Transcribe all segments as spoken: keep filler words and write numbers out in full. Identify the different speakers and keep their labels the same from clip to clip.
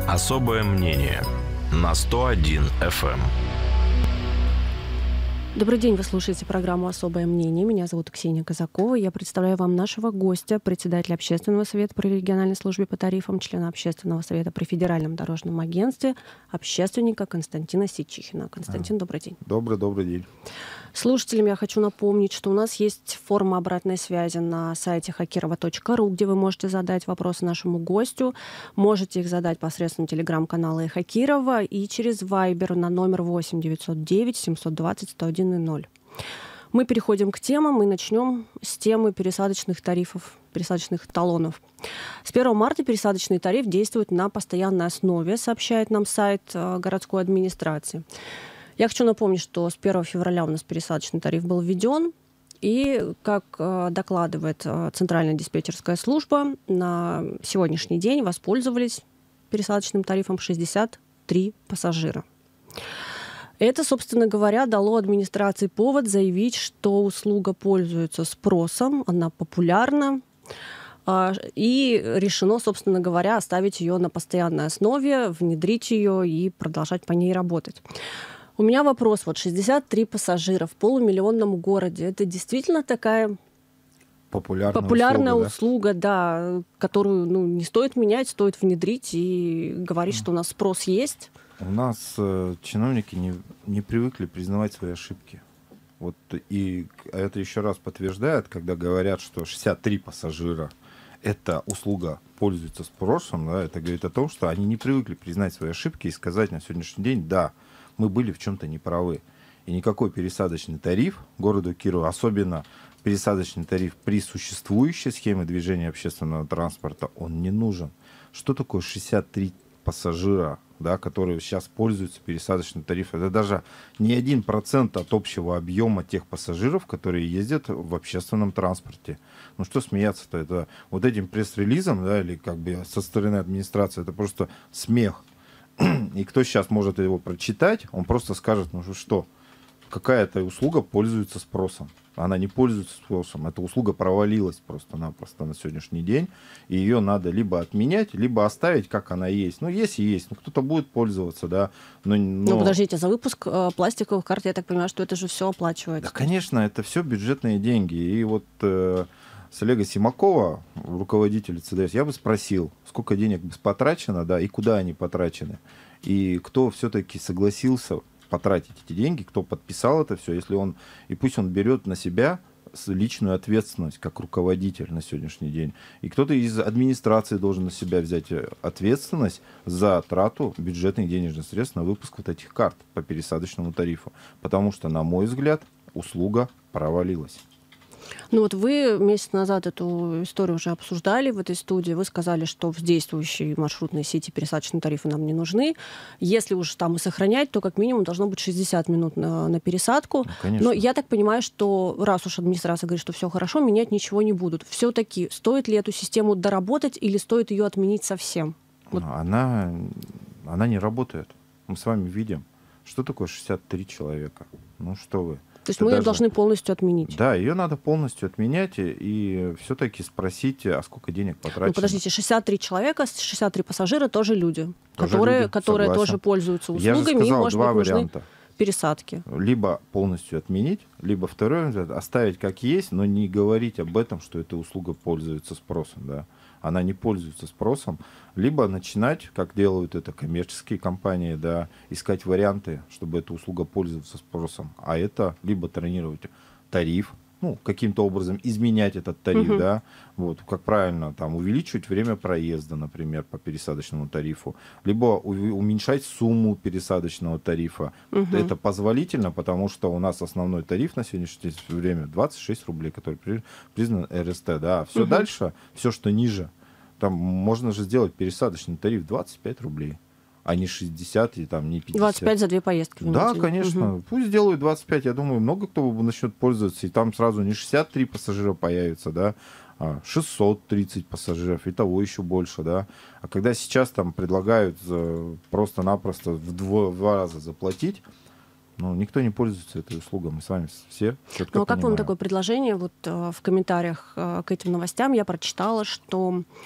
Speaker 1: Особое мнение на сто один эф эм.
Speaker 2: Добрый день, вы слушаете программу «Особое мнение». Меня зовут Ксения Казакова. Я представляю вам нашего гостя, председателя Общественного совета при региональной службе по тарифам, члена Общественного совета при Федеральном дорожном агентстве, общественника Константина Сичихина. Константин, добрый день.
Speaker 3: Добрый, добрый день.
Speaker 2: Слушателям я хочу напомнить, что у нас есть форма обратной связи на сайте хакирова точка ру, где вы можете задать вопросы нашему гостю. Можете их задать посредством телеграм-канала Хакирова и через Вайбер на номер восемь девятьсот девять семьсот двадцать сто один ноль. Мы переходим к темам и начнем с темы пересадочных тарифов, пересадочных талонов. С первого марта пересадочный тариф действует на постоянной основе, сообщает нам сайт городской администрации. Я хочу напомнить, что с первого февраля у нас пересадочный тариф был введен, и, как докладывает Центральная диспетчерская служба, на сегодняшний день воспользовались пересадочным тарифом шестьдесят три пассажира. Это, собственно говоря, дало администрации повод заявить, что услуга пользуется спросом, она популярна, и решено, собственно говоря, оставить ее на постоянной основе, внедрить ее и продолжать по ней работать. У меня вопрос. Вот шестьдесят три пассажира в полумиллионном городе. Это действительно такая
Speaker 3: популярная,
Speaker 2: популярная услуга,
Speaker 3: услуга,
Speaker 2: да? Да, которую ну, не стоит менять, стоит внедрить и говорить, что у нас спрос есть?
Speaker 3: У нас э, чиновники не, не привыкли признавать свои ошибки. Вот, и это еще раз подтверждает, когда говорят, что шестьдесят три пассажира эта услуга пользуется спросом, да, это говорит о том, что они не привыкли признать свои ошибки и сказать на сегодняшний день, да, мы были в чем-то неправы. И никакой пересадочный тариф городу Кирову, особенно пересадочный тариф при существующей схеме движения общественного транспорта, он не нужен. Что такое шестьдесят три пассажира, да, которые сейчас пользуются пересадочным тарифом? Это даже не один процент от общего объема тех пассажиров, которые ездят в общественном транспорте. Ну что смеяться-то? Это вот этим пресс-релизом, да, или как бы со стороны администрации, это просто смех. И кто сейчас может его прочитать, он просто скажет, ну что, какая-то услуга пользуется спросом. Она не пользуется спросом. Эта услуга провалилась просто-напросто на сегодняшний день. И ее надо либо отменять, либо оставить, как она есть. Ну, есть и есть. Ну, кто-то будет пользоваться, да. Но, но...
Speaker 2: Ну, подождите, за выпуск э, пластиковых карт, я так понимаю, что это же все оплачивается.
Speaker 3: Да, конечно, это все бюджетные деньги. И вот э, с Олега Симакова, руководителя ЦДС, я бы спросил, сколько денег потрачено, да, и куда они потрачены. И кто все-таки согласился потратить эти деньги, кто подписал это все, если он, и пусть он берет на себя личную ответственность как руководитель на сегодняшний день. И кто-то из администрации должен на себя взять ответственность за трату бюджетных денежных средств на выпуск вот этих карт по пересадочному тарифу. Потому что, на мой взгляд, услуга провалилась.
Speaker 2: Ну вот вы месяц назад эту историю уже обсуждали в этой студии. Вы сказали, что в действующей маршрутной сети пересадочные тарифы нам не нужны. Если уж там и сохранять, то как минимум должно быть шестьдесят минут на, на пересадку.
Speaker 3: Ну,
Speaker 2: но я так понимаю, что раз уж администрация говорит, что все хорошо, менять ничего не будут. Все-таки стоит ли эту систему доработать или стоит ее отменить совсем? Вот.
Speaker 3: Она, она не работает. Мы с вами видим, что такое шестьдесят три человека. Ну что вы.
Speaker 2: То есть
Speaker 3: это
Speaker 2: мы
Speaker 3: даже...
Speaker 2: ее должны полностью отменить?
Speaker 3: Да, ее надо полностью отменять и, и все-таки спросить, а сколько денег потрачено.
Speaker 2: Ну, подождите, шестьдесят три человека, шестьдесят три пассажира тоже люди,
Speaker 3: тоже
Speaker 2: которые,
Speaker 3: люди,
Speaker 2: которые
Speaker 3: согласен.
Speaker 2: тоже пользуются услугами.
Speaker 3: Я же сказал,
Speaker 2: им, может
Speaker 3: два
Speaker 2: быть,
Speaker 3: варианта.
Speaker 2: Нужны пересадки.
Speaker 3: Либо полностью отменить, либо второй вариант оставить как есть, но не говорить об этом, что эта услуга пользуется спросом. Да. Она не пользуется спросом. Либо начинать, как делают это коммерческие компании, да, искать варианты, чтобы эта услуга пользовалась спросом. А это либо тренировать тариф, ну, каким-то образом изменять этот тариф, uh-huh. да, вот, как правильно, там, увеличивать время проезда, например, по пересадочному тарифу, либо уменьшать сумму пересадочного тарифа. Uh-huh. Это позволительно, потому что у нас основной тариф на сегодняшнее время двадцать шесть рублей, который признан эр эс тэ, да, все uh-huh. дальше, все, что ниже, там можно же сделать пересадочный тариф двадцать пять рублей. А не шестьдесят и там не пятьдесят.
Speaker 2: двадцать пять за две поездки.
Speaker 3: Да, конечно. Угу. Пусть делают двадцать пять. Я думаю, много кто начнет пользоваться. И там сразу не шестьдесят три пассажира появится, да, а шестьсот тридцать пассажиров. И того еще больше, да. А когда сейчас там предлагают просто-напросто в два, в два раза заплатить, ну, никто не пользуется этой услугой. Мы с вами все четко
Speaker 2: Ну, а как
Speaker 3: понимаем.
Speaker 2: вам такое предложение? Вот в комментариях к этим новостям я прочитала, что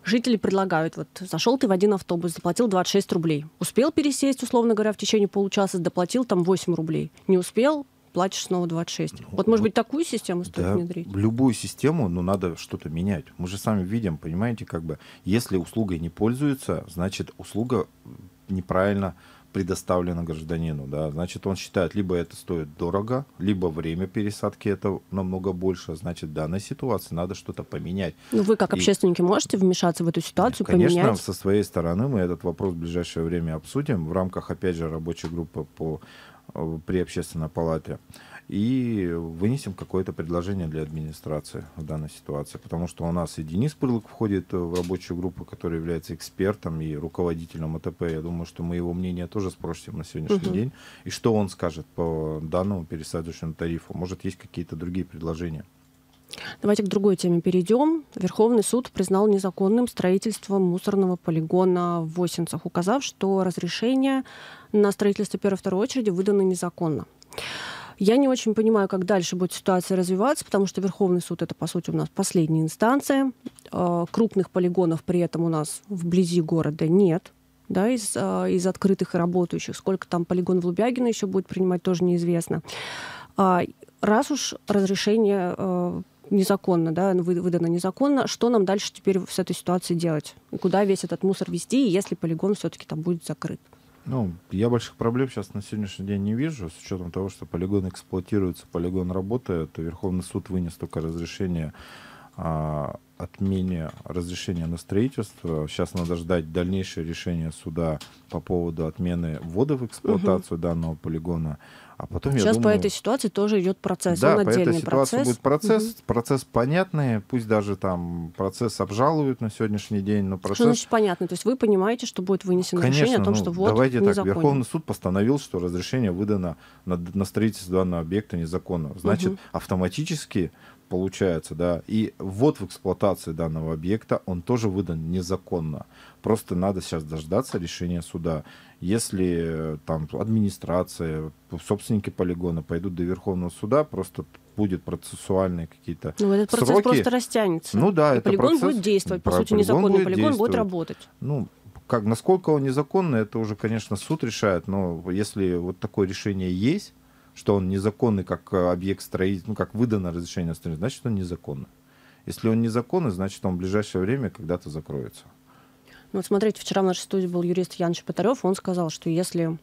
Speaker 2: Жители предлагают, вот зашел ты в один автобус, заплатил двадцать шесть рублей. Успел пересесть, условно говоря, в течение получаса, доплатил там восемь рублей. Не успел, платишь снова двадцать шесть. Ну, вот, может вот, быть, такую систему стоит
Speaker 3: да,
Speaker 2: внедрить?
Speaker 3: Любую систему, ну, надо что-то менять. Мы же сами видим, понимаете, как бы, если услугой не пользуются, значит, услуга неправильно предоставлено гражданину, да, значит, он считает, либо это стоит дорого, либо время пересадки это намного больше, значит, в данной ситуации надо что-то поменять.
Speaker 2: Ну, вы как
Speaker 3: И,
Speaker 2: общественники можете вмешаться в эту ситуацию,
Speaker 3: конечно,
Speaker 2: поменять?
Speaker 3: со своей стороны мы этот вопрос в ближайшее время обсудим в рамках, опять же, рабочей группы по, при общественной палате. И вынесем какое-то предложение для администрации в данной ситуации. Потому что у нас и Денис Пырлык входит в рабочую группу, который является экспертом и руководителем АТП. Я думаю, что мы его мнение тоже спросим на сегодняшний uh-huh. день. И что он скажет по данному пересадочному тарифу. Может, есть какие-то другие предложения.
Speaker 2: Давайте к другой теме перейдем. Верховный суд признал незаконным строительство мусорного полигона в Восинцах, указав, что разрешение на строительство первой и второй очереди выдано незаконно. Я не очень понимаю, как дальше будет ситуация развиваться, потому что Верховный суд — это, по сути, у нас последняя инстанция. Крупных полигонов при этом у нас вблизи города нет, да, из, из открытых и работающих. Сколько там полигон в Лубягино еще будет принимать, тоже неизвестно. Раз уж разрешение незаконно, да, выдано незаконно, что нам дальше теперь с этой ситуацией делать? И куда весь этот мусор везти, если полигон все-таки там будет закрыт?
Speaker 3: Ну, я больших проблем сейчас на сегодняшний день не вижу, с учетом того, что полигон эксплуатируется, полигон работает, то Верховный суд вынес только разрешение а, отмене разрешения на строительство. Сейчас надо ждать дальнейшее решение суда по поводу отмены ввода в эксплуатацию угу. данного полигона. А потом,
Speaker 2: Сейчас
Speaker 3: я думаю,
Speaker 2: по этой ситуации тоже идет процесс.
Speaker 3: Да,
Speaker 2: Он
Speaker 3: по этой
Speaker 2: отдельный
Speaker 3: ситуации
Speaker 2: процесс.
Speaker 3: будет процесс.
Speaker 2: Угу.
Speaker 3: Процесс понятный. Пусть даже там процесс обжалуют на сегодняшний день. Но процесс...
Speaker 2: Что значит понятно? То есть вы понимаете, что будет вынесено
Speaker 3: Конечно,
Speaker 2: решение о том,
Speaker 3: ну,
Speaker 2: что вот
Speaker 3: давайте так.
Speaker 2: незаконно.
Speaker 3: Верховный суд постановил, что разрешение выдано на, на строительство данного объекта незаконно. Значит, угу. автоматически получается, да, и ввод в эксплуатацию данного объекта, он тоже выдан незаконно. Просто надо сейчас дождаться решения суда. Если там администрация, собственники полигона пойдут до Верховного суда, просто будет процессуальные какие-то
Speaker 2: Ну, этот процесс
Speaker 3: сроки.
Speaker 2: просто растянется.
Speaker 3: Ну да,
Speaker 2: и
Speaker 3: это
Speaker 2: полигон
Speaker 3: процесс,
Speaker 2: будет действовать. По
Speaker 3: про-
Speaker 2: сути, незаконный
Speaker 3: будет
Speaker 2: полигон будет
Speaker 3: действовать.
Speaker 2: работать.
Speaker 3: Ну, как, насколько он незаконный, это уже, конечно, суд решает. Но если вот такое решение есть, что он незаконный как объект строительства, ну, как выдано разрешение на строительство, значит, он незаконный. Если он незаконный, значит, он в ближайшее время когда-то закроется.
Speaker 2: Ну, вот смотрите, вчера в нашей студии был юрист Ян Шепетарев, он сказал, что если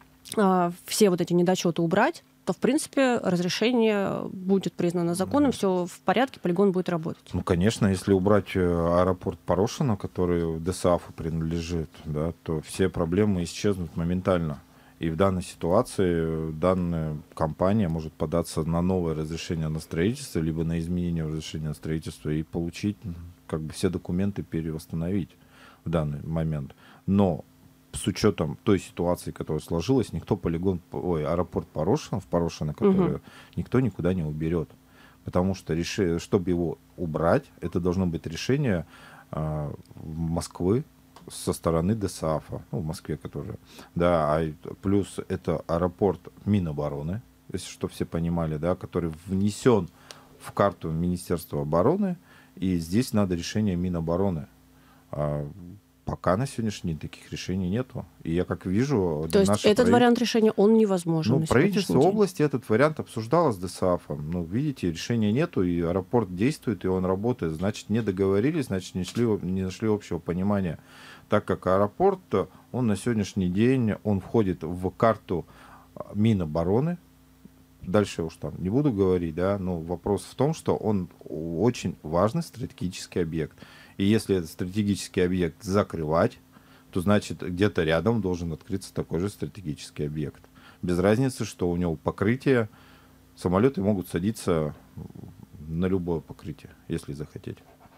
Speaker 2: а, все вот эти недочеты убрать, то, в принципе, разрешение будет признано законным, все в порядке, полигон будет работать.
Speaker 3: Ну, конечно, если убрать аэропорт Порошино, который ДСАФу принадлежит, да, то все проблемы исчезнут моментально. И в данной ситуации данная компания может податься на новое разрешение на строительство, либо на изменение разрешения на строительство и получить как бы все документы, перевосстановить в данный момент. Но с учетом той ситуации, которая сложилась, никто полигон, ой, аэропорт Порошино, в Порошино, который угу. никто никуда не уберет. Потому что, реши, чтобы его убрать, это должно быть решение э, Москвы, со стороны ДСАФа, ну, в Москве, которая, да, а плюс это аэропорт Минобороны, если что все понимали, да, который внесен в карту Министерства обороны, и здесь надо решение Минобороны. А пока на сегодняшний день таких решений нету. И я как вижу...
Speaker 2: То есть этот правитель... вариант решения, он невозможен.
Speaker 3: Ну, правительство области этот вариант обсуждало с ДСАФом. Ну, видите, решения нету, и аэропорт действует, и он работает. Значит, не договорились, значит, не, шли, не нашли общего понимания. Так как аэропорт, он на сегодняшний день, он входит в карту Минобороны. Дальше уж там не буду говорить, да, но вопрос в том, что он очень важный стратегический объект. И если этот стратегический объект закрывать, то значит где-то рядом должен открыться такой же стратегический объект. Без разницы, что у него покрытие, самолеты могут садиться на любое покрытие, если захотеть.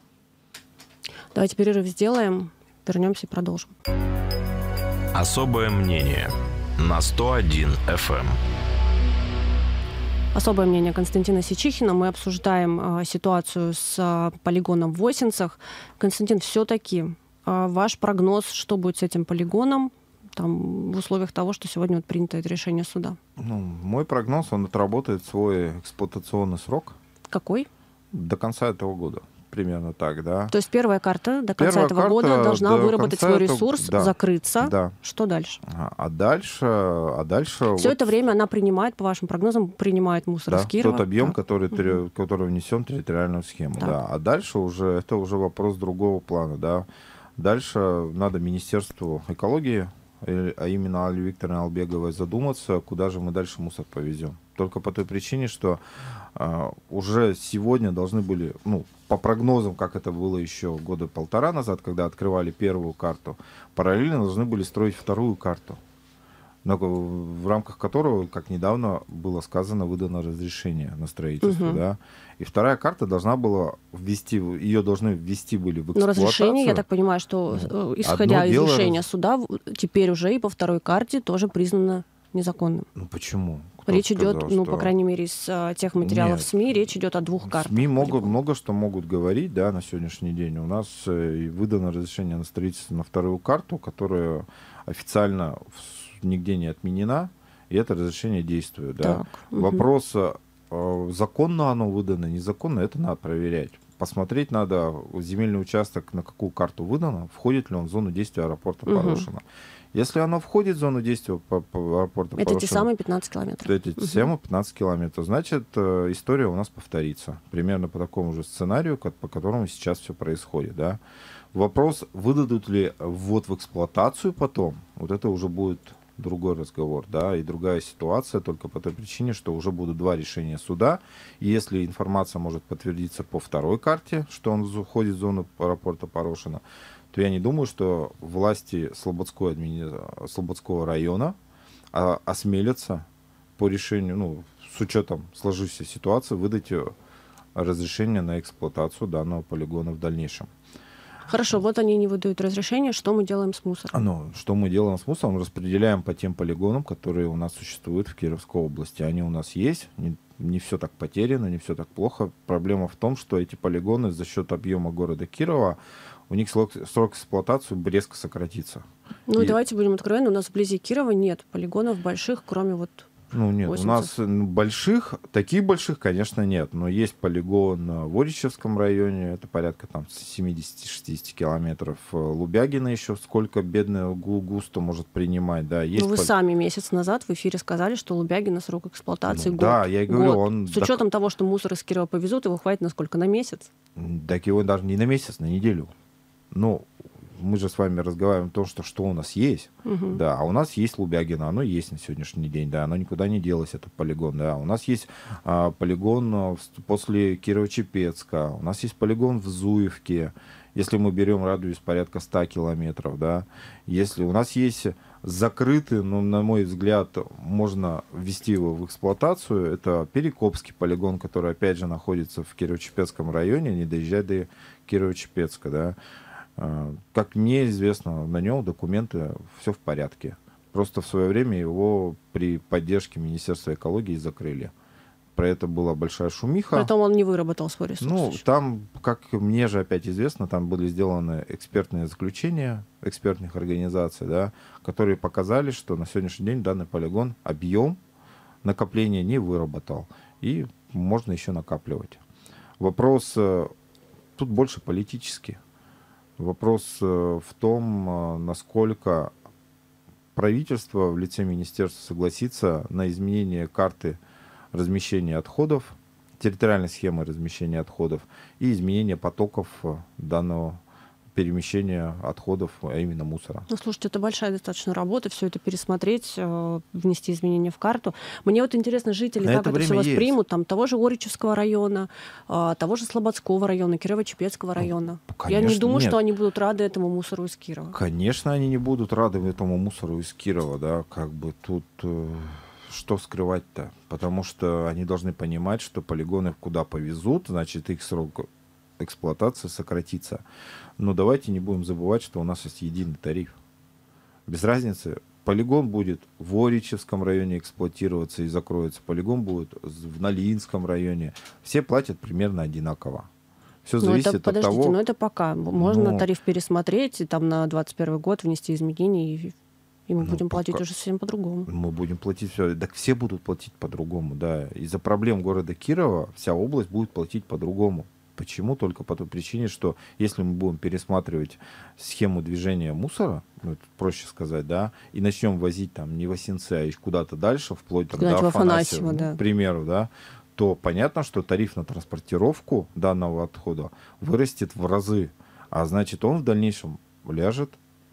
Speaker 2: Давайте перерыв сделаем, вернемся и продолжим.
Speaker 1: Особое мнение на сто один эф эм.
Speaker 2: Особое мнение Константина Сичихина. Мы обсуждаем э, ситуацию с э, полигоном в Восинцах. Константин, все-таки э, ваш прогноз, что будет с этим полигоном там, в условиях того, что сегодня вот принято это решение суда?
Speaker 3: Ну, мой прогноз, он отработает свой эксплуатационный срок.
Speaker 2: Какой?
Speaker 3: До конца этого года. примерно так, да.
Speaker 2: То есть первая карта до конца
Speaker 3: Первая
Speaker 2: этого
Speaker 3: карта
Speaker 2: года должна
Speaker 3: до
Speaker 2: выработать
Speaker 3: конца
Speaker 2: свой
Speaker 3: этого-
Speaker 2: ресурс,
Speaker 3: да,
Speaker 2: закрыться.
Speaker 3: да.
Speaker 2: Что дальше?
Speaker 3: А а дальше, а дальше
Speaker 2: Все
Speaker 3: вот,
Speaker 2: это время она принимает, по вашим прогнозам, принимает мусор
Speaker 3: да,
Speaker 2: из Кирова.
Speaker 3: тот объем,
Speaker 2: Так.
Speaker 3: который,
Speaker 2: Мгм.
Speaker 3: тре- который внесен в территориальную схему.
Speaker 2: Так.
Speaker 3: Да. А дальше уже это уже вопрос другого плана. Да. Дальше надо Министерству экологии, э, а именно Алле Викторовне Албеговой, задуматься, куда же мы дальше мусор повезем. Только по той причине, что а, уже сегодня должны были, ну, по прогнозам, как это было еще года полтора назад, когда открывали первую карту, параллельно должны были строить вторую карту, но в рамках которого, как недавно было сказано, выдано разрешение на строительство.
Speaker 2: Мгм.
Speaker 3: Да? И вторая карта должна была ввести, ее должны ввести были в
Speaker 2: Но
Speaker 3: эксплуатацию.
Speaker 2: разрешение, я так понимаю, что,
Speaker 3: Ну,
Speaker 2: э, исходя
Speaker 3: одно
Speaker 2: из
Speaker 3: дело
Speaker 2: решения
Speaker 3: раз-
Speaker 2: суда, в- теперь уже и по второй карте тоже признано незаконным.
Speaker 3: Ну почему? Кто
Speaker 2: Речь
Speaker 3: сказал,
Speaker 2: идет, ну,
Speaker 3: что-
Speaker 2: по крайней мере, из а, тех материалов
Speaker 3: Нет.
Speaker 2: СМИ, речь идет о двух картах.
Speaker 3: СМИ могут,
Speaker 2: полигона.
Speaker 3: много что могут говорить, да, на сегодняшний день. У нас э, и выдано разрешение на строительство на вторую карту, которая официально в- нигде не отменена, и это разрешение действует. Да.
Speaker 2: Так, мгм.
Speaker 3: Вопрос, э, законно оно выдано, незаконно, это надо проверять. Посмотреть надо, земельный участок на какую карту выдано, входит ли он в зону действия аэропорта
Speaker 2: Мгм.
Speaker 3: Порошина. Если оно входит в зону действия по, по аэропорта
Speaker 2: Это те
Speaker 3: Порошина,
Speaker 2: самые пятнадцать километров.
Speaker 3: эти
Speaker 2: Мгм.
Speaker 3: семь пятнадцать километров, значит, э, история у нас повторится. Примерно по такому же сценарию, как, по которому сейчас все происходит. Да? Вопрос, выдадут ли ввод в эксплуатацию потом, вот это уже будет другой разговор, да, и другая ситуация, только по той причине, что уже будут два решения суда, и если информация может подтвердиться по второй карте, что он входит в зону аэропорта Порошина, то я не думаю, что власти Слободской админи- Слободского района а, осмелятся по решению, ну, с учетом сложившейся ситуации, выдать э, разрешение на эксплуатацию данного полигона в дальнейшем.
Speaker 2: Хорошо, вот они не выдают разрешение, что мы делаем с мусором?
Speaker 3: Ну, что мы делаем с мусором? Распределяем по тем полигонам, которые у нас существуют в Кировской области. Они у нас есть, не, не все так потеряно, не все так плохо. Проблема в том, что эти полигоны за счет объема города Кирова, у них срок, срок эксплуатации резко сократится.
Speaker 2: Ну,
Speaker 3: И-
Speaker 2: давайте будем откровенны, у нас вблизи Кирова нет полигонов больших, кроме вот...
Speaker 3: Ну нет, у
Speaker 2: восемьдесят.
Speaker 3: нас ну, больших, таких больших, конечно, нет, но есть полигон э, в Оричевском районе, это порядка там семьдесят-шестьдесят километров. Э, Лубягина еще сколько бедная гу- густо может принимать, да. Есть
Speaker 2: Ну, вы
Speaker 3: пол-
Speaker 2: сами месяц назад в эфире сказали, что Лубягина срок эксплуатации
Speaker 3: Ну,
Speaker 2: год.
Speaker 3: да, я и говорю,
Speaker 2: Год.
Speaker 3: он
Speaker 2: С
Speaker 3: док-
Speaker 2: учетом того, что мусор из Кирова повезут, его хватит на сколько? На месяц?
Speaker 3: М, Так его даже не на месяц, на неделю. Ну, мы же с вами разговариваем о том, что, что у нас есть.
Speaker 2: Мгм.
Speaker 3: Да, а у нас есть Лубягина, оно есть на сегодняшний день, да, оно никуда не делось, этот полигон, да. У нас есть а, полигон а, в- после Кирово-Чепецка, у нас есть полигон в Зуевке, если мы берем радиус порядка ста километров, да. Если у нас есть закрытый, но, на мой взгляд, можно ввести его в эксплуатацию, это Перекопский полигон, который, опять же, находится в Кирово-Чепецком районе, не доезжая до Кирово-Чепецка, да. А, Как мне известно, на нем документы все в порядке. Просто в свое время его при поддержке Министерства экологии закрыли. Про это была большая шумиха.
Speaker 2: Притом он не выработал свой ресурс.
Speaker 3: Ну,
Speaker 2: еще.
Speaker 3: там, как мне же опять известно, там были сделаны экспертные заключения экспертных организаций, да, которые показали, что на сегодняшний день данный полигон объем накопления не выработал. И можно еще накапливать. Вопрос э, тут больше политический. Вопрос э, в том, э, насколько правительство в лице министерства согласится на изменение карты размещения отходов, территориальной схемы размещения отходов и изменение потоков э, данного перемещения отходов, а именно мусора.
Speaker 2: Ну, слушайте, это большая достаточно работа, все это пересмотреть, э, внести изменения в карту. Мне вот интересно, жители,
Speaker 3: На
Speaker 2: как
Speaker 3: это
Speaker 2: это все
Speaker 3: время
Speaker 2: воспримут, там, того же Оричевского района, э, того же Слободского района, Кирово-Чепецкого района. Я не
Speaker 3: конечно,
Speaker 2: думаю,
Speaker 3: нет.
Speaker 2: что они будут рады этому мусору из Кирова.
Speaker 3: Конечно, они не будут рады этому мусору из Кирова, да, как бы тут э, что скрывать-то, потому что они должны понимать, что полигоны куда повезут, значит, их срок эксплуатации сократится. Но давайте не будем забывать, что у нас есть единый тариф. Без разницы, полигон будет в Оричевском районе эксплуатироваться и закроется, полигон будет в Налинском районе. Все платят примерно одинаково. Все
Speaker 2: Ну,
Speaker 3: зависит
Speaker 2: это,
Speaker 3: от
Speaker 2: подождите,
Speaker 3: того...
Speaker 2: но это пока. Можно
Speaker 3: Ну,
Speaker 2: тариф пересмотреть и там на двадцать первый год внести изменения, и, и мы
Speaker 3: Ну,
Speaker 2: будем платить
Speaker 3: пока-
Speaker 2: уже совсем по-другому.
Speaker 3: Мы будем платить все. Так все будут платить по-другому, да. Из-за проблем города Кирова вся область будет платить по-другому. Почему? Только по той причине, что если мы будем пересматривать схему движения мусора, ну, это проще сказать, да, и начнем возить там не в Осинцы, а куда-то дальше, вплоть там, до Афанасьева, да. К примеру, да, то понятно, что тариф на транспортировку данного отхода вырастет в разы, а значит, он в дальнейшем ляжет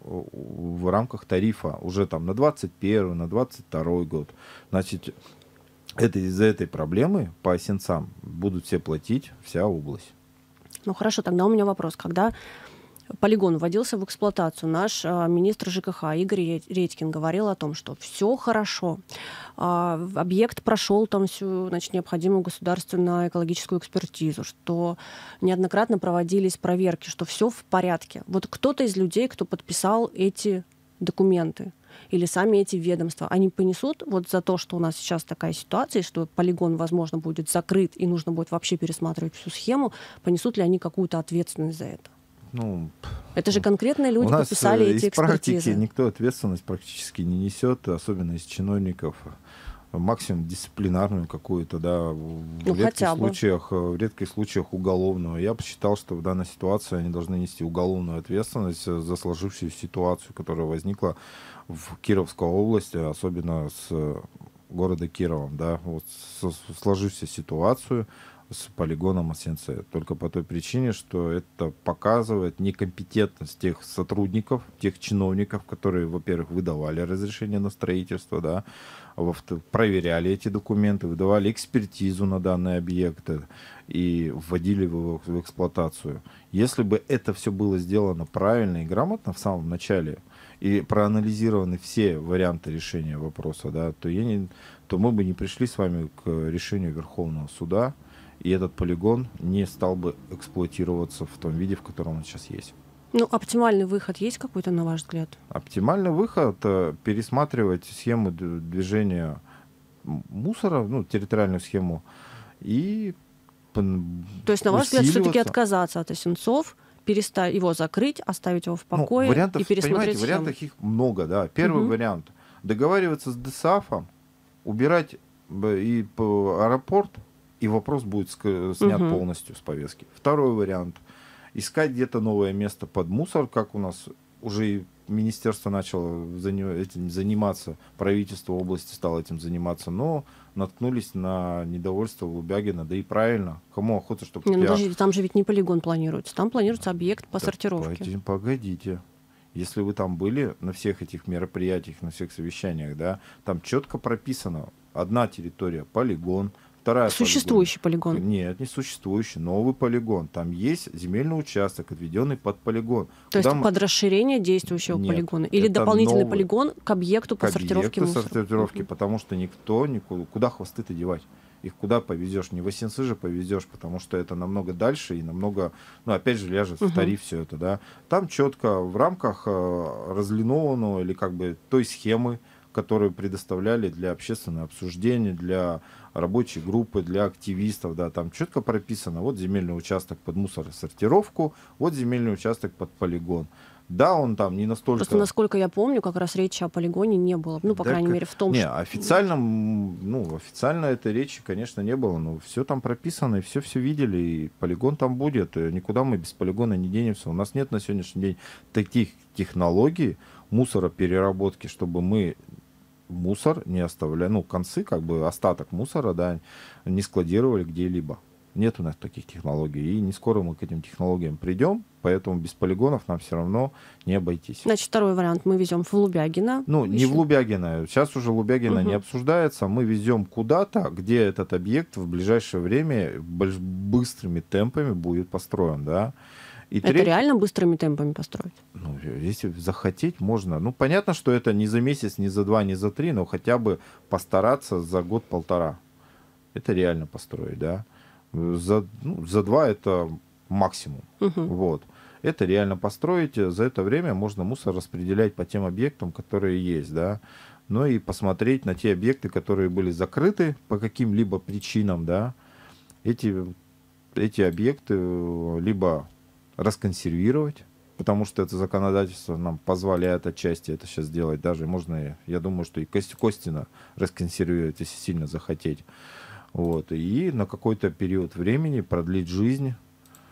Speaker 3: в рамках тарифа уже там на двадцать первый, на двадцать второй год. Значит, это из-за этой проблемы по Осинцам будут все платить, вся область.
Speaker 2: Ну хорошо, тогда у меня вопрос. Когда полигон вводился в эксплуатацию, наш а, министр ЖКХ Игорь Редькин говорил о том, что все хорошо. А, объект прошел там всю, значит, необходимую государственную экологическую экспертизу, что неоднократно проводились проверки, что все в порядке. Вот кто-то из людей, кто подписал эти документы, или сами эти ведомства, они понесут вот за то, что у нас сейчас такая ситуация, что полигон, возможно, будет закрыт и нужно будет вообще пересматривать всю схему, понесут ли они какую-то ответственность за это?
Speaker 3: Ну,
Speaker 2: это же конкретные люди подписали эти экспертизы.
Speaker 3: У нас из практики никто ответственность практически не несет, особенно из чиновников. Максимум дисциплинарную какую-то, да, в, ну, редких случаях, в редких случаях уголовную. Я посчитал, что в данной ситуации они должны нести уголовную ответственность за сложившуюся ситуацию, которая возникла в Кировской области, особенно с города Кировом, да, вот сложившуюся ситуацию с полигоном Осинцы. Только по той причине, что это показывает некомпетентность тех сотрудников, тех чиновников, которые, во-первых, выдавали разрешение на строительство, да, во-вторых, проверяли эти документы, выдавали экспертизу на данные объекты и вводили его в эксплуатацию. Если бы это все было сделано правильно и грамотно в самом начале, и проанализированы все варианты решения вопроса, да, то, я не, то мы бы не пришли с вами к решению Верховного суда, и этот полигон не стал бы эксплуатироваться в том виде, в котором он сейчас есть.
Speaker 2: Ну, оптимальный выход есть какой-то, на ваш взгляд?
Speaker 3: Оптимальный выход — пересматривать схему движения мусора, ну, территориальную схему, и
Speaker 2: то есть, на ваш взгляд, все-таки отказаться от Осинцов, перестать его закрыть, оставить его в покое, ну, вариантов, и пересмотреть схему?
Speaker 3: Вариантов их много, да. Первый угу. вариант — договариваться с ДСАФом, убирать и по аэропорт, и вопрос будет снят угу. полностью с повестки. Второй вариант — искать где-то новое место под мусор, как у нас уже и министерство начало этим заниматься, правительство области стало этим заниматься, но наткнулись на недовольство Лубягина, да и правильно. Кому охота, чтобы...
Speaker 2: Не, ну, подождите, там же ведь не полигон планируется, там планируется объект по
Speaker 3: да,
Speaker 2: сортировке.
Speaker 3: Погодите, погодите. Если вы там были на всех этих мероприятиях, на всех совещаниях, да, там четко прописано: одна территория — полигон, вторая —
Speaker 2: существующий полигон. полигон.
Speaker 3: Нет, не существующий, новый полигон. Там есть земельный участок, отведенный под полигон.
Speaker 2: То есть мы... под расширение действующего Нет, полигона? Или дополнительный новый... полигон к объекту по сортировке мусора?
Speaker 3: сортировки, uh-huh. потому что никто никуда... Куда хвосты-то девать? Их куда повезешь? Не в Осинцы же повезешь, потому что это намного дальше и намного, ну, опять же, ляжет uh-huh. в тариф все это, да. Там четко в рамках э, разлинованного или как бы той схемы, которую предоставляли для общественного обсуждения, для рабочей группы, для активистов, да, там четко прописано: вот земельный участок под мусоросортировку, вот земельный участок под полигон. Да, он там не настолько...
Speaker 2: Просто, насколько я помню, как раз речи о полигоне не было. Ну, по да, крайней как... мере, в том,
Speaker 3: не,
Speaker 2: что...
Speaker 3: официально, ну, официально этой речи, конечно, не было, но все там прописано, и все-все видели, и полигон там будет, и никуда мы без полигона не денемся. У нас нет на сегодняшний день таких технологий мусоропереработки, чтобы мы мусор не оставляли, ну, концы, как бы остаток мусора, да, не складировали где-либо. Нет у нас таких технологий, и не скоро мы к этим технологиям придем, поэтому без полигонов нам все равно не обойтись.
Speaker 2: Значит, второй вариант мы везем в Лубягино.
Speaker 3: Ну, еще. Не в Лубягино, сейчас уже Лубягино угу. не обсуждается, мы везем куда-то, где этот объект в ближайшее время быстрыми темпами будет построен, да. И
Speaker 2: это
Speaker 3: треть...
Speaker 2: реально быстрыми темпами построить?
Speaker 3: Ну, если захотеть, можно. Ну, понятно, что это не за месяц, не за два, не за три, но хотя бы постараться за год-полтора. Это реально построить, да. За, ну, за два это максимум. Угу. Вот. Это реально построить. За это время можно мусор распределять по тем объектам, которые есть, да. Ну и посмотреть на те объекты, которые были закрыты по каким-либо причинам, да. Эти, эти объекты либо расконсервировать, потому что это законодательство нам позволяет отчасти это сейчас сделать. Даже можно, я думаю, что и Костина расконсервировать, если сильно захотеть. Вот. И на какой-то период времени продлить жизнь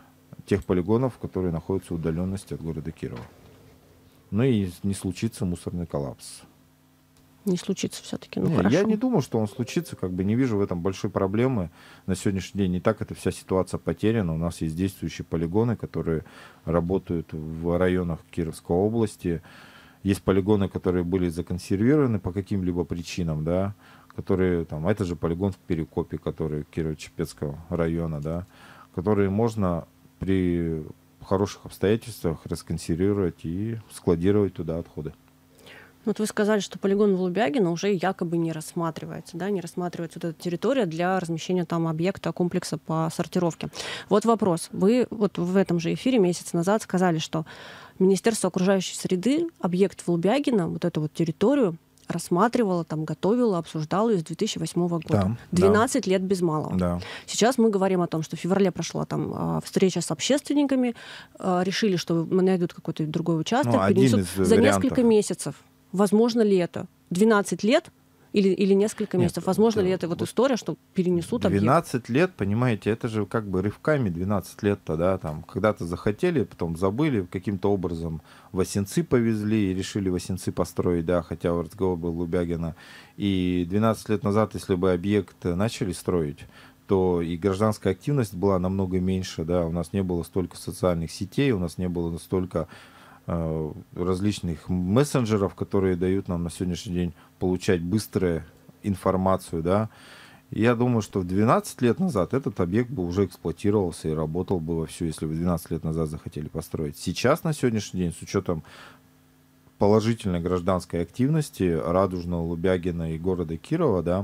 Speaker 3: тех полигонов, которые находятся в удаленности от города Кирова. Ну и не случится мусорный коллапс.
Speaker 2: Не случится все-таки, ну
Speaker 3: не,
Speaker 2: хорошо.
Speaker 3: Я не думаю, что он случится, как бы не вижу в этом большой проблемы. На сегодняшний день не так эта вся ситуация потеряна. У нас есть действующие полигоны, которые работают в районах Кировской области. Есть полигоны, которые были законсервированы по каким-либо причинам, да, которые, там, это же полигон в Перекопе, который Кирово-Чепецкого района, да, которые можно при хороших обстоятельствах расконсервировать и складировать туда отходы.
Speaker 2: Вот вы сказали, что полигон в Лубягино уже якобы не рассматривается, да, не рассматривается вот эта территория для размещения там объекта, комплекса по сортировке. Вот вопрос. Вы вот в этом же эфире месяц назад сказали, что Министерство окружающей среды объект в Лубягино, вот эту вот территорию, рассматривала, там, готовила, обсуждала ее с две тысячи восьмого года.
Speaker 3: Да,
Speaker 2: двенадцать
Speaker 3: да.
Speaker 2: лет без малого.
Speaker 3: Да.
Speaker 2: Сейчас мы говорим о том, что в феврале прошла там встреча с общественниками, решили, что найдут какой-то другой участок,
Speaker 3: ну,
Speaker 2: перенесут за
Speaker 3: вариантов.
Speaker 2: несколько месяцев. Возможно ли это? двенадцать лет или, или несколько месяцев?
Speaker 3: Нет,
Speaker 2: Возможно
Speaker 3: это,
Speaker 2: ли это вот,
Speaker 3: вот
Speaker 2: история, что перенесут объект?
Speaker 3: двенадцать лет, понимаете, это же как бы рывками двенадцать лет-то, да, там, когда-то захотели, потом забыли, каким-то образом в Осинцы повезли и решили в Осинцы построить, да, хотя разговор был Лубягино. И двенадцать лет назад, если бы объект начали строить, то и гражданская активность была намного меньше, да, у нас не было столько социальных сетей, у нас не было столько различных мессенджеров, которые дают нам на сегодняшний день получать быструю информацию, да. И я думаю, что в двенадцать лет назад этот объект бы уже эксплуатировался и работал бы вовсю, если бы двенадцать лет назад захотели построить. Сейчас, на сегодняшний день, с учетом положительной гражданской активности Радужного, Лубягина и города Кирова, да,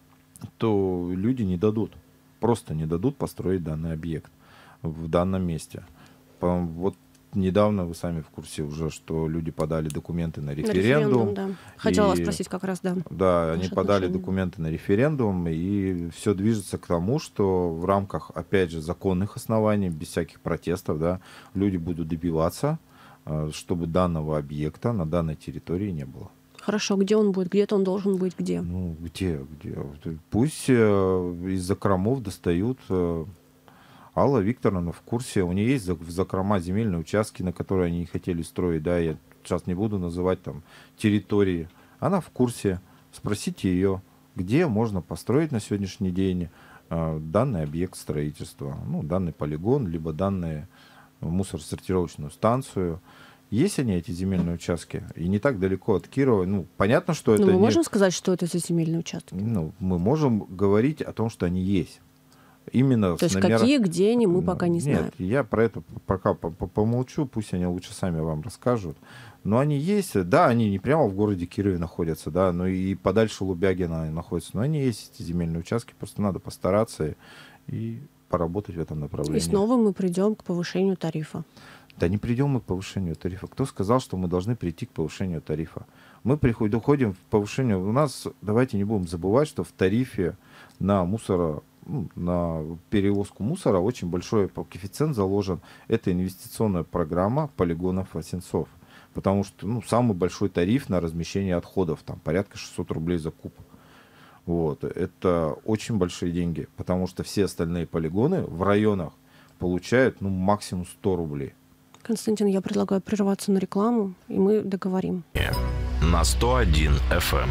Speaker 3: то люди не дадут, просто не дадут построить данный объект в данном месте. Вот недавно вы сами в курсе уже, что люди подали документы на референдум.
Speaker 2: На референдум, да. Хотела вас спросить как раз, да.
Speaker 3: Да, они подали
Speaker 2: отношения.
Speaker 3: документы на референдум, и все движется к тому, что в рамках, опять же, законных оснований, без всяких протестов, да, люди будут добиваться, чтобы данного объекта на данной территории не было.
Speaker 2: Хорошо, где он будет? Где-то он должен быть, где?
Speaker 3: Ну, где? где? Пусть из закромов достают. Алла Викторовна в курсе, у нее есть в закрома земельные участки, на которые они не хотели строить, да, я сейчас не буду называть там территории. Она в курсе, спросите ее, где можно построить на сегодняшний день э, данный объект строительства, ну, данный полигон, либо данную мусоросортировочную станцию. Есть они, эти земельные участки, и не так далеко от Кирова. Ну, понятно, что это
Speaker 2: Но мы
Speaker 3: не...
Speaker 2: можем сказать, что это за земельные участки?
Speaker 3: Ну, мы можем говорить о том, что они есть. Именно
Speaker 2: То есть
Speaker 3: номера...
Speaker 2: какие, где они, мы пока не знаем.
Speaker 3: Нет, я про это пока помолчу, пусть они лучше сами вам расскажут. Но они есть, да, они не прямо в городе Кирове находятся, да, но и подальше Лубягина они находятся. Но они есть, эти земельные участки, просто надо постараться и, и поработать в этом направлении.
Speaker 2: И снова мы придем к повышению тарифа.
Speaker 3: Да не придем мы к повышению тарифа. Кто сказал, что мы должны прийти к повышению тарифа? Мы приходим, уходим в повышение. У нас, давайте не будем забывать, что в тарифе на мусоро на перевозку мусора очень большой коэффициент заложен. Это инвестиционная программа полигонов Осинцов. Потому что ну, самый большой тариф на размещение отходов, там порядка шестьсот рублей за куб. Вот. Это очень большие деньги, потому что все остальные полигоны в районах получают ну, максимум сто рублей.
Speaker 2: Константин, я предлагаю прерваться на рекламу, и мы договорим.
Speaker 1: На сто один эф эм.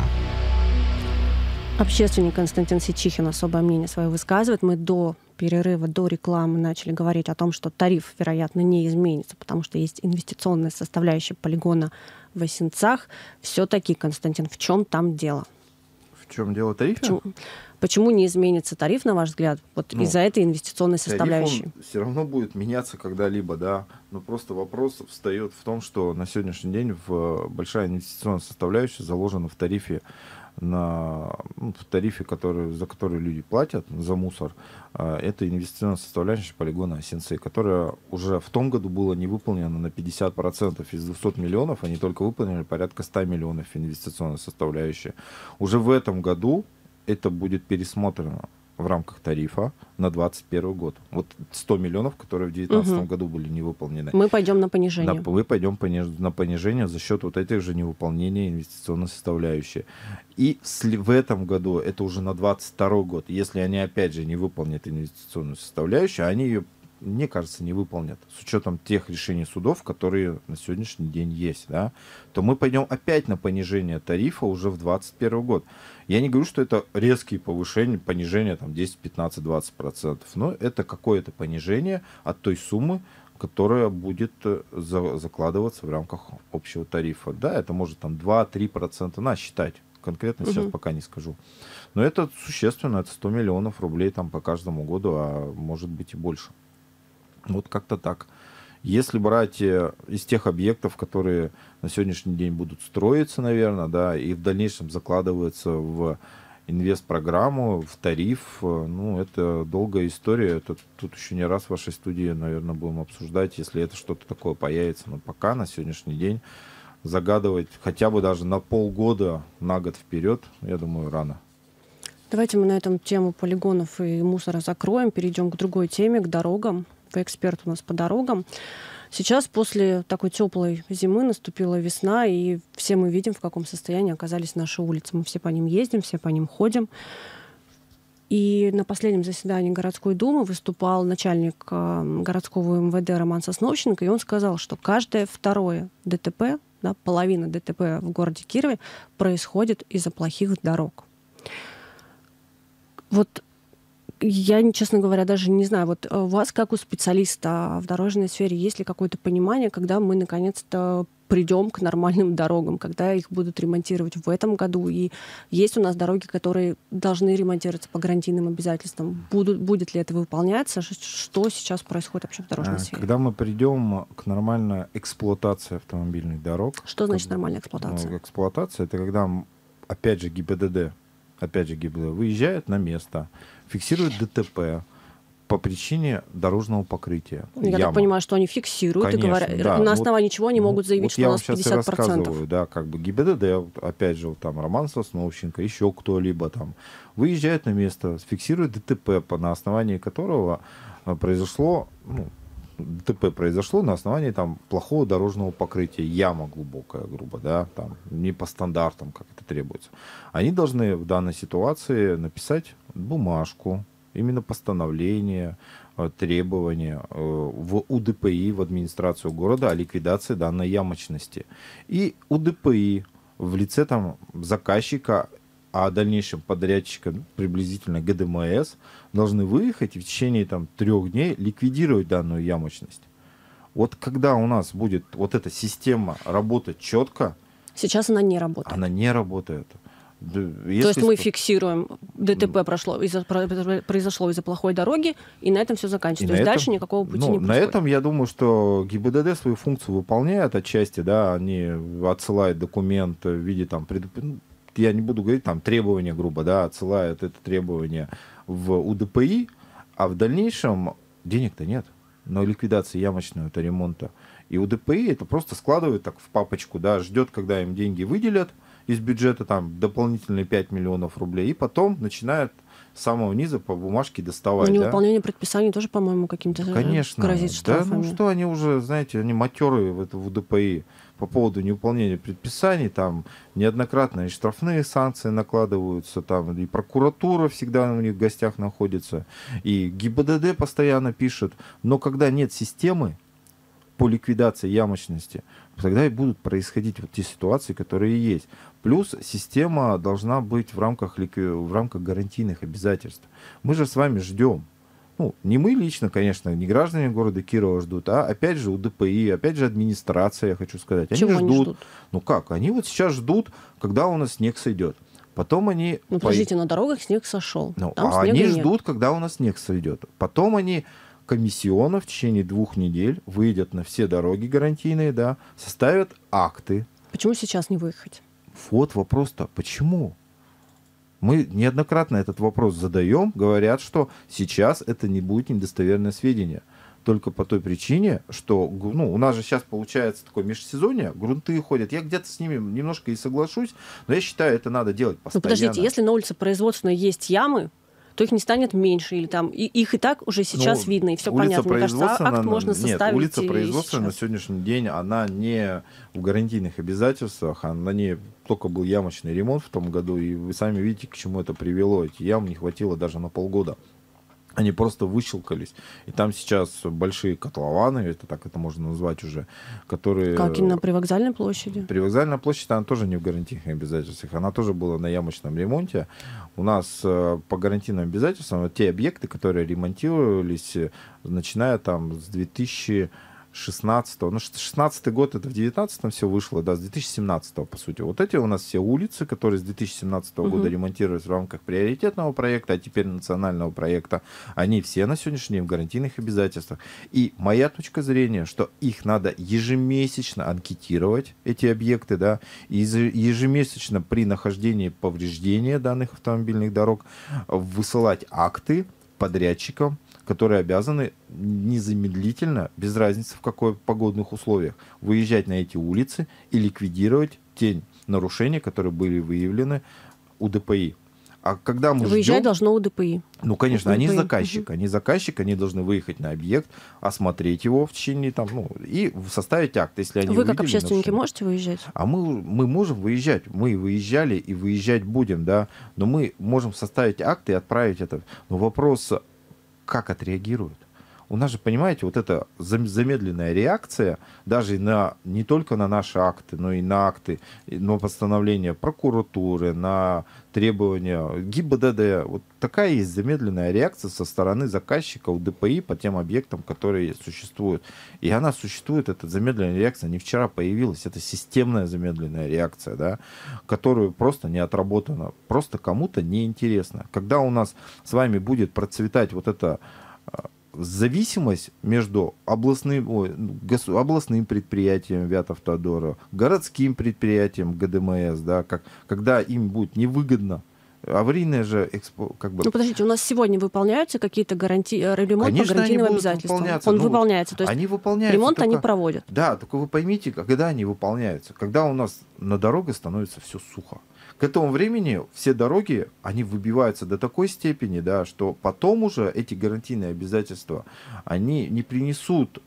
Speaker 2: Общественник Константин Сичихин особое мнение свое высказывает. Мы до перерыва, до рекламы начали говорить о том, что тариф, вероятно, не изменится, потому что есть инвестиционная составляющая полигона в Осинцах. Все-таки, Константин, в чем там дело?
Speaker 3: В чем дело тарифа?
Speaker 2: Почему, почему не изменится тариф, на ваш взгляд, вот
Speaker 3: ну,
Speaker 2: из-за этой инвестиционной составляющей?
Speaker 3: Тариф, он все равно будет меняться когда-либо, да. Но просто вопрос встает в том, что на сегодняшний день в большая инвестиционная составляющая заложена в тарифе, на, ну, в тарифе, который, за который люди платят за мусор. Это инвестиционная составляющая полигона Осинцы, которая уже в том году была не выполнена на пятьдесят процентов. Из двухсот миллионов они только выполнили порядка ста миллионов инвестиционной составляющей. Уже в этом году это будет пересмотрено в рамках тарифа на двадцать первый год. Вот сто миллионов, которые в две тысячи девятнадцатом угу. году были не выполнены.
Speaker 2: Мы пойдем на понижение.
Speaker 3: На, мы пойдем на понижение за счет вот этих же невыполнения инвестиционной составляющей. И в этом году, это уже на двадцать второй год, если они опять же не выполнят инвестиционную составляющую, они ее мне кажется, не выполнят, с учетом тех решений судов, которые на сегодняшний день есть, да, то мы пойдем опять на понижение тарифа уже в двадцать первый год. Я не говорю, что это резкие повышения, понижение там десять, пятнадцать, двадцать процентов, но это какое-то понижение от той суммы, которая будет за, закладываться в рамках общего тарифа. Да, это может там два-три процента, надо считать. Конкретно сейчас угу. пока не скажу. Но это существенно, это сто миллионов рублей там по каждому году, а может быть и больше. Вот как-то так. Если брать из тех объектов, которые на сегодняшний день будут строиться, наверное, да, и в дальнейшем закладываются в инвестпрограмму, в тариф, ну, это долгая история. Это тут еще не раз в вашей студии, наверное, будем обсуждать, если это что-то такое появится. Но пока на сегодняшний день загадывать хотя бы даже на полгода, на год вперед, я думаю, рано.
Speaker 2: Давайте мы на этом тему полигонов и мусора закроем, перейдем к другой теме, к дорогам. Вы эксперт у нас по дорогам. Сейчас после такой теплой зимы наступила весна, и все мы видим, в каком состоянии оказались наши улицы. Мы все по ним ездим, все по ним ходим. И на последнем заседании городской думы выступал начальник городского МВД Роман Сосновченко, и он сказал, что каждое второе ДТП, да, половина ДТП в городе Кирове происходит из-за плохих дорог. Вот я, честно говоря, даже не знаю, вот у вас, как у специалиста в дорожной сфере, есть ли какое-то понимание, когда мы наконец-то придем к нормальным дорогам, когда их будут ремонтировать в этом году? И есть у нас дороги, которые должны ремонтироваться по гарантийным обязательствам. Будут, будет ли это выполняться? Что сейчас происходит вообще в дорожной сфере?
Speaker 3: Когда мы придем к нормальной эксплуатации автомобильных дорог...
Speaker 2: Что значит нормальная эксплуатация?
Speaker 3: Ну, эксплуатация — это когда, опять же, ГИБДД, опять же, ГИБДД выезжает на место, фиксирует ДТП по причине дорожного покрытия.
Speaker 2: Я
Speaker 3: Яма.
Speaker 2: так понимаю, что они фиксируют.
Speaker 3: Конечно,
Speaker 2: и говорят,
Speaker 3: да.
Speaker 2: на основании вот, чего они
Speaker 3: вот,
Speaker 2: могут заявить,
Speaker 3: вот
Speaker 2: что
Speaker 3: я
Speaker 2: у нас пятьдесят процентов.
Speaker 3: Я вам сейчас рассказываю, да, как бы ГИБДД, опять же, вот там Роман Сосновченко, еще кто-либо там, выезжает на место, фиксирует ДТП, по, на основании которого произошло, ну, ДТП произошло на основании там плохого дорожного покрытия, яма глубокая, грубо, да, там не по стандартам, как это требуется. Они должны в данной ситуации написать бумажку, именно постановление, требования в УДПИ, в администрацию города о ликвидации данной ямочности. И УДПИ в лице там заказчика, а дальнейшем подрядчика, приблизительно ГДМС, должны выехать и в течение там, трех дней ликвидировать данную ямочность. Вот когда у нас будет вот эта система работать четко...
Speaker 2: Сейчас она не работает.
Speaker 3: Она не работает. Если...
Speaker 2: То есть мы фиксируем, ДТП прошло, из-за, произошло из-за плохой дороги, и на этом все заканчивается. То есть этом, дальше никакого пути ну, не происходит.
Speaker 3: На этом, я думаю, что ГИБДД свою функцию выполняет отчасти, да, они отсылают документ в виде там... Предуп... Я не буду говорить там требования, грубо, да, отсылают это требование в УДПИ, а в дальнейшем денег-то нет на ликвидацию ямочного это ремонта. И УДПИ это просто складывает так в папочку, да, ждет, когда им деньги выделят из бюджета, там, дополнительные пять миллионов рублей, и потом начинает с самого низа по бумажке доставать.
Speaker 2: Невыполнение да? предписаний тоже, по-моему, каким-то
Speaker 3: Конечно,
Speaker 2: грозит штрафами.
Speaker 3: Да, ну что, они уже, знаете, они матерые в, это, в УДПИ по поводу невыполнения предписаний, там неоднократно и штрафные санкции накладываются, там и прокуратура всегда у них в гостях находится, и ГИБДД постоянно пишет, но когда нет системы по ликвидации ямочности, тогда и будут происходить вот те ситуации, которые есть. Плюс система должна быть в рамках, в рамках гарантийных обязательств. Мы же с вами ждем. Ну, не мы лично, конечно, не граждане города Кирова ждут, а опять же УДПИ, опять же администрация, я хочу сказать. Они
Speaker 2: Чего
Speaker 3: ждут.
Speaker 2: Они ждут?
Speaker 3: Ну как? Они вот сейчас ждут, когда у нас снег сойдет. Потом они...
Speaker 2: Ну, подождите, по... на дорогах снег сошел.
Speaker 3: Ну,
Speaker 2: Там
Speaker 3: а они
Speaker 2: нет.
Speaker 3: ждут, когда у нас снег сойдет. Потом они комиссионно в течение двух недель выйдут на все дороги гарантийные, да, составят акты.
Speaker 2: Почему сейчас не выехать?
Speaker 3: Вот вопрос-то, почему? Мы неоднократно этот вопрос задаем, говорят, что сейчас это не будет недостоверное сведения. Только по той причине, что ну, у нас же сейчас получается такое межсезонье, грунты ходят. Я где-то с ними немножко и соглашусь, но я считаю, это надо делать постоянно.
Speaker 2: Ну подождите, если на улице производственной есть ямы, то их не станет меньше, или там и, их и так уже сейчас ну, видно, и все понятно. Мне кажется, акт можно составить.
Speaker 3: Нет, улица производственная на сегодняшний день, она не в гарантийных обязательствах, а на ней только был ямочный ремонт в том году, и вы сами видите, к чему это привело. Эти ям не хватило даже на полгода. Они просто выщелкались. И там сейчас большие котлованы, это так это можно назвать уже, которые...
Speaker 2: Как и на Привокзальной площади?
Speaker 3: Привокзальная площадь, она тоже не в гарантийных обязательствах. Она тоже была на ямочном ремонте. У нас э, по гарантийным обязательствам вот те объекты, которые ремонтировались, начиная там с две тысячи шестнадцатого, ну, шестнадцатый год, это в девятнадцатом все вышло, да, с две тысячи семнадцатого, по сути. Вот эти у нас все улицы, которые с две тысячи семнадцатого uh-huh. года ремонтировались в рамках приоритетного проекта, а теперь национального проекта, они все на сегодняшний день в гарантийных обязательствах. И моя точка зрения, что их надо ежемесячно анкетировать, эти объекты, да, и ежемесячно при нахождении повреждения данных автомобильных дорог высылать акты подрядчикам, которые обязаны незамедлительно, без разницы в какой погодных условиях, выезжать на эти улицы и ликвидировать те нарушения, которые были выявлены у ДПИ. А когда мы
Speaker 2: Выезжать
Speaker 3: ждем,
Speaker 2: должно у ДПИ.
Speaker 3: Ну, конечно,
Speaker 2: у
Speaker 3: они
Speaker 2: ДПИ.
Speaker 3: заказчик.
Speaker 2: Угу.
Speaker 3: Они заказчик, они должны выехать на объект, осмотреть его в течение там, ну, и составить акт, если они
Speaker 2: Вы как
Speaker 3: увидели
Speaker 2: общественники
Speaker 3: нарушение.
Speaker 2: можете выезжать?
Speaker 3: А мы, мы можем выезжать. Мы выезжали и выезжать будем, да. Но мы можем составить акт и отправить это. Но вопрос, как отреагируют? У нас же, понимаете, вот эта замедленная реакция даже на, не только на наши акты, но и на акты, на постановления прокуратуры, на требования ГИБДД. Вот такая есть замедленная реакция со стороны заказчика у ДПИ по тем объектам, которые существуют. И она существует, эта замедленная реакция, не вчера появилась. Это системная замедленная реакция, да, которую просто не отработана. Просто кому-то неинтересно. Когда у нас с вами будет процветать вот это... зависимость между областным, ой, гос, областным предприятием Вятавтодора, городским предприятием ГДМС, да, как, когда им будет невыгодно. Аварийная же экспо, как бы...
Speaker 2: Ну, подождите, у нас сегодня выполняются какие-то гаранти... ремонт
Speaker 3: Конечно,
Speaker 2: по гарантийным
Speaker 3: они будут
Speaker 2: обязательствам?
Speaker 3: выполняться.
Speaker 2: Он
Speaker 3: Ну,
Speaker 2: выполняется, то есть
Speaker 3: они выполняются,
Speaker 2: ремонт
Speaker 3: только...
Speaker 2: они проводят?
Speaker 3: Да, только вы поймите, когда они выполняются. Когда у нас на дорогах становится все сухо. К этому времени все дороги, они выбиваются до такой степени, да, что потом уже эти гарантийные обязательства, они не принесут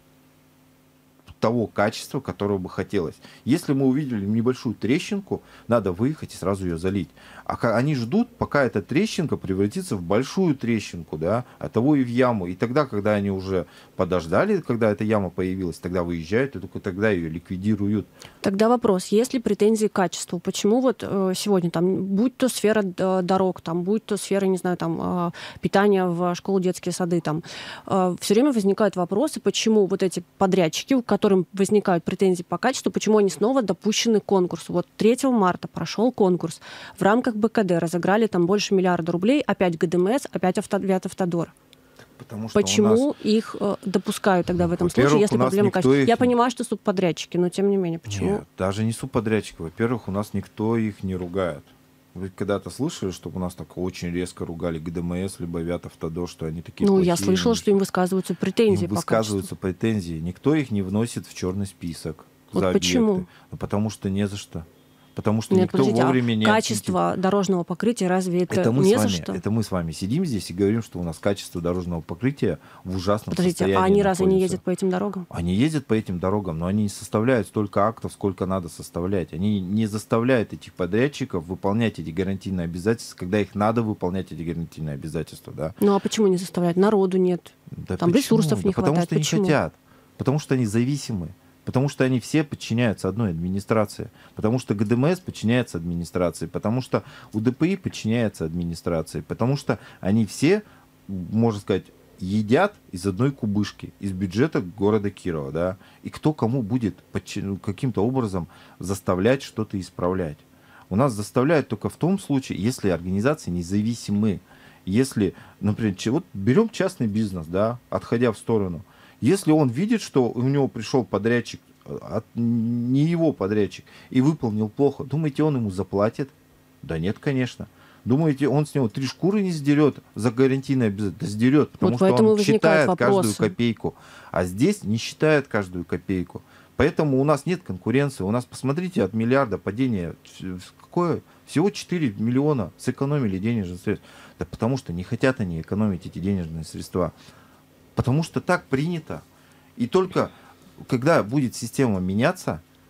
Speaker 3: того качества, которого бы хотелось. Если мы увидели небольшую трещинку, надо выехать и сразу ее залить. А они ждут, пока эта трещинка превратится в большую трещинку, да, а того и в яму. И тогда, когда они уже подождали, когда эта яма появилась, тогда выезжают, и только тогда ее ликвидируют.
Speaker 2: Тогда вопрос, есть ли претензии к качеству? Почему вот э, сегодня, там, будь то сфера э, дорог, там, будь то сфера, не знаю, там, э, питания в школу, детские сады, там, э, все время возникают вопросы, почему вот эти подрядчики, у которым возникают претензии по качеству, почему они снова допущены к конкурсу? Вот третьего марта прошел конкурс. В рамках БКД разыграли там больше миллиарда рублей, опять ГДМС, опять Вятавтодор.
Speaker 3: Потому что
Speaker 2: почему
Speaker 3: нас...
Speaker 2: их э, допускают тогда в этом случае, если проблема качества? Их... Я понимаю, что субподрядчики, но тем не менее, почему?
Speaker 3: Нет, даже не субподрядчики. Во-первых, у нас никто их не ругает. Вы когда-то слышали, чтобы у нас так очень резко ругали ГДМС, либо Вятавтодор, что они такие
Speaker 2: Ну,
Speaker 3: плохие?
Speaker 2: я слышала, что им высказываются претензии
Speaker 3: им
Speaker 2: по
Speaker 3: высказываются
Speaker 2: качеству.
Speaker 3: претензии. Никто их не вносит в черный список
Speaker 2: Вот
Speaker 3: за
Speaker 2: почему?
Speaker 3: объекты. Ну, потому что не за что. Потому что
Speaker 2: Нет,
Speaker 3: никто
Speaker 2: подождите,
Speaker 3: вовремя
Speaker 2: а
Speaker 3: не
Speaker 2: качество
Speaker 3: отметил.
Speaker 2: дорожного покрытия разве это,
Speaker 3: это мы
Speaker 2: не
Speaker 3: с
Speaker 2: за
Speaker 3: вами,
Speaker 2: что?
Speaker 3: Это мы с вами сидим здесь и говорим, что у нас качество дорожного покрытия в ужасном
Speaker 2: Подождите,
Speaker 3: состоянии
Speaker 2: а они разве не
Speaker 3: находится.
Speaker 2: ездят по этим дорогам?
Speaker 3: Они ездят по этим дорогам, но они не составляют столько актов, сколько надо составлять. Они не заставляют этих подрядчиков выполнять эти гарантийные обязательства, когда их надо выполнять, эти гарантийные обязательства. Да?
Speaker 2: Ну а почему не заставляют? Народу нет.
Speaker 3: Да
Speaker 2: Там
Speaker 3: почему?
Speaker 2: ресурсов не
Speaker 3: да потому
Speaker 2: хватает.
Speaker 3: что
Speaker 2: Почему?
Speaker 3: не хотят. Потому что они зависимы. Потому что они все подчиняются одной администрации. Потому что ГДМС подчиняется администрации. Потому что УДПИ подчиняется администрации. Потому что они все, можно сказать, едят из одной кубышки, из бюджета города Кирова. Да? И кто кому будет подчин... каким-то образом заставлять что-то исправлять. У нас заставляют только в том случае, если организации независимы. Если, например, вот берем частный бизнес, да, отходя в сторону. Если он видит, что у него пришел подрядчик, от, не его подрядчик, и выполнил плохо, думаете, он ему заплатит? Да нет, конечно. Думаете, он с него три шкуры не сдерет за гарантийное обязательство? Да сдерет, потому вот что он считает вопросы. Каждую копейку. А здесь не считает каждую копейку. Поэтому у нас нет конкуренции. У нас, посмотрите, от миллиарда падения, какое? Всего четыре миллиона сэкономили денежных средств. Да потому что не хотят они экономить эти денежные средства. Потому что так принято. И только когда будет система меняться,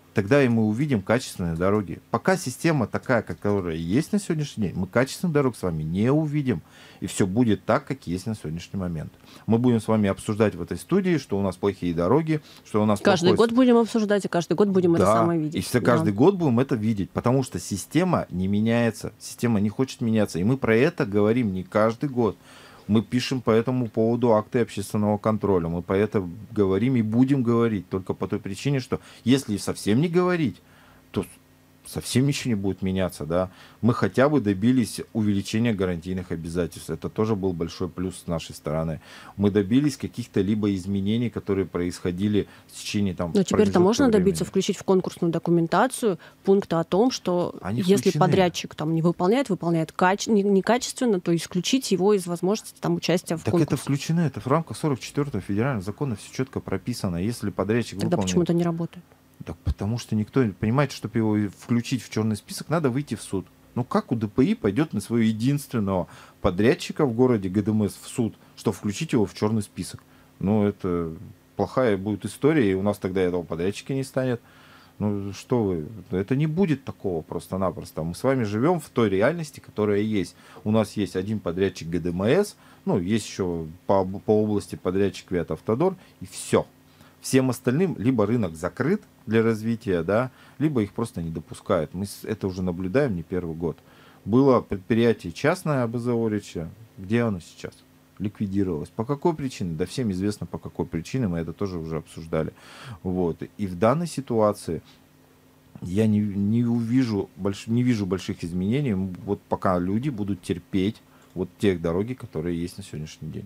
Speaker 3: тогда и мы увидим качественные дороги. Пока система такая, которая есть на сегодняшний день, мы качественных дорог с вами не увидим. И все будет так, как есть на сегодняшний момент. Мы будем с вами обсуждать в этой студии, что у нас плохие дороги, что у нас
Speaker 2: Каждый
Speaker 3: плохой...
Speaker 2: год будем обсуждать, и каждый год будем
Speaker 3: да,
Speaker 2: это самое видеть.
Speaker 3: И все, каждый да. год будем это видеть, потому что система не меняется, система не хочет меняться. И мы про это говорим не каждый год. Мы пишем по этому поводу акты общественного контроля. Мы по этому говорим и будем говорить. Только по той причине, что если совсем не говорить, то совсем ничего не будет меняться. Да? Мы хотя бы добились увеличения гарантийных обязательств. Это тоже был большой плюс с нашей стороны. Мы добились каких-то либо изменений, которые происходили в течение там.
Speaker 2: Но теперь-то можно времени. добиться, включить в конкурсную документацию пункты о том, что Они если включены. подрядчик там не выполняет, выполняет каче- некачественно, то исключить его из возможности там, участия в
Speaker 3: так
Speaker 2: конкурсе.
Speaker 3: Так это включено, это в рамках сорок четвёртого федерального закона все четко прописано. Если подрядчик
Speaker 2: Тогда
Speaker 3: выполняет...
Speaker 2: почему это не работает?
Speaker 3: Так потому что никто, понимаете, чтобы его включить в черный список, надо выйти в суд. Ну как у ДПИ пойдет на своего единственного подрядчика в городе ГДМС в суд, чтобы включить его в черный список? Ну это плохая будет история, и у нас тогда этого подрядчика не станет. Ну что вы, это не будет такого просто-напросто. Мы с вами живем в той реальности, которая есть. У нас есть один подрядчик ГДМС, ну есть еще по, по области подрядчик Виатавтодор, и все. Всем остальным либо рынок закрыт для развития, да, либо их просто не допускают. Мы это уже наблюдаем не первый год. Было предприятие частное АБЗ Орича. Где оно сейчас? Ликвидировалось. По какой причине? Да всем известно, по какой причине. Мы это тоже уже обсуждали. Вот. И в данной ситуации я не, не, увижу, больш, не вижу больших изменений. Вот пока люди будут терпеть вот тех дороги, которые есть на сегодняшний день.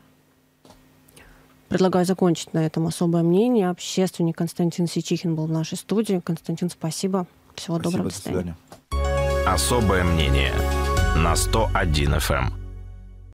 Speaker 2: Предлагаю закончить на этом особое мнение. Общественник Константин Сичихин был в нашей студии. Константин, спасибо. Всего
Speaker 3: спасибо,
Speaker 2: доброго.
Speaker 3: До свидания.
Speaker 1: Особое мнение на сто один эф эм.